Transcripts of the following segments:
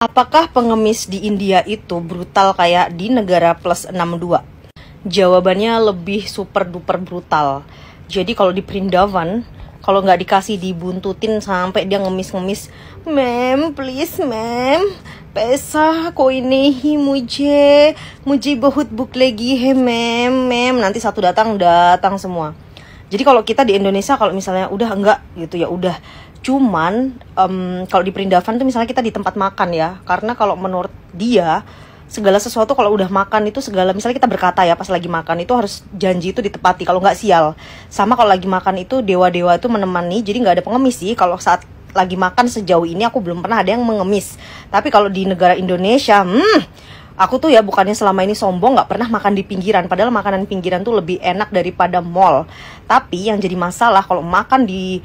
Apakah pengemis di India itu brutal kayak di negara plus 62? Jawabannya lebih super duper brutal. Jadi kalau di Prindavan, kalau nggak dikasih dibuntutin sampai dia ngemis-ngemis, "Ma'am, please ma'am, पैसा कोई नहीं मुझे बहुत भूख लगी है ma'am." Nanti satu datang semua. Jadi kalau kita di Indonesia kalau misalnya udah enggak gitu ya udah. Cuman kalau di Perindavan tuh misalnya kita di tempat makan ya, karena kalau menurut dia segala sesuatu kalau udah makan itu segala, misalnya kita berkata ya pas lagi makan itu harus janji itu ditepati, kalau nggak sial. Sama kalau lagi makan itu dewa-dewa itu menemani, jadi nggak ada pengemis sih. Kalau saat lagi makan sejauh ini aku belum pernah ada yang mengemis. Tapi kalau di negara Indonesia, aku tuh ya bukannya selama ini sombong nggak pernah makan di pinggiran, padahal makanan pinggiran tuh lebih enak daripada mall. Tapi yang jadi masalah kalau makan di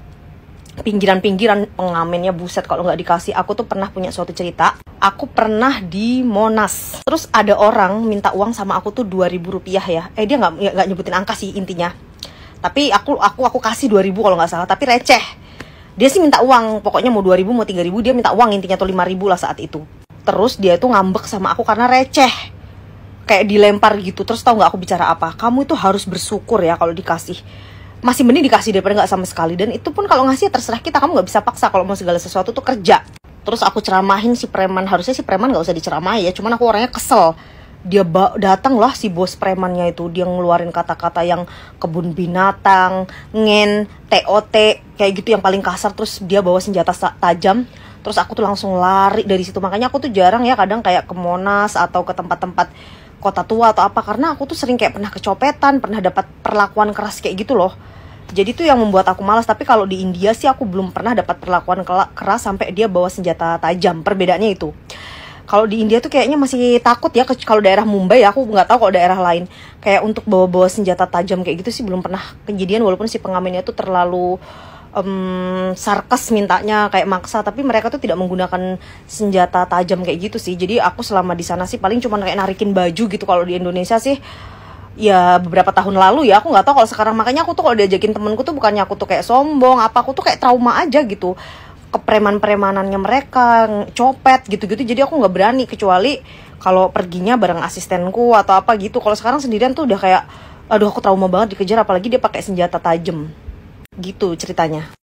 pinggiran pengamennya buset kalau nggak dikasih. Aku tuh pernah punya suatu cerita. Aku pernah di Monas. Terus ada orang minta uang sama aku tuh 2.000 rupiah ya. Dia nggak nyebutin angka sih intinya. Tapi aku kasih 2.000 kalau nggak salah. Tapi receh. Dia sih minta uang. Pokoknya mau 2.000 mau 3.000 dia minta uang intinya tuh 5.000 lah saat itu. Terus dia tuh ngambek sama aku karena receh. Kayak dilempar gitu. Terus tahu nggak aku bicara apa? Kamu itu harus bersyukur ya kalau dikasih. Masih mending dikasih daripada nggak sama sekali. Dan itu pun kalau ngasih ya terserah kita, kamu nggak bisa paksa. Kalau mau segala sesuatu tuh kerja. Terus aku ceramahin si preman. Harusnya si preman nggak usah diceramahi ya, cuman aku orangnya kesel. Dia datang lah si bos premannya itu, dia ngeluarin kata-kata yang kebun binatang, ngen, TOT, kayak gitu yang paling kasar. Terus dia bawa senjata tajam. Terus aku tuh langsung lari dari situ. Makanya aku tuh jarang ya kadang kayak ke Monas atau ke tempat-tempat kota tua atau apa, karena aku tuh sering kayak pernah kecopetan, pernah dapat perlakuan keras kayak gitu loh. Jadi tuh yang membuat aku malas. Tapi kalau di India sih aku belum pernah dapat perlakuan keras sampai dia bawa senjata tajam. Perbedaannya itu. Kalau di India tuh kayaknya masih takut ya. Kalau daerah Mumbai ya, aku nggak tahu kalau daerah lain. Kayak untuk bawa-bawa senjata tajam kayak gitu sih belum pernah kejadian. Walaupun si pengamennya tuh terlalu sarkas mintanya kayak maksa, tapi mereka tuh tidak menggunakan senjata tajam kayak gitu sih. Jadi aku selama di sana sih paling cuma kayak narikin baju gitu. Kalau di Indonesia sih ya beberapa tahun lalu ya, aku nggak tahu kalau sekarang. Makanya aku tuh kalau diajakin temenku tuh bukannya aku tuh kayak sombong apa, aku tuh kayak trauma aja gitu kepreman-premanannya mereka, copet gitu-gitu. Jadi aku nggak berani kecuali kalau perginya bareng asistenku atau apa gitu. Kalau sekarang sendirian tuh udah kayak aduh aku trauma banget dikejar, apalagi dia pakai senjata tajam gitu ceritanya.